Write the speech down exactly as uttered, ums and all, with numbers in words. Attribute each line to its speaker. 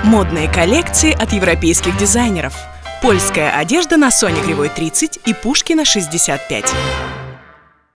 Speaker 1: Модные коллекции от европейских дизайнеров. Польская одежда на Соне Кривой тридцать и Пушкина шестьдесят пять.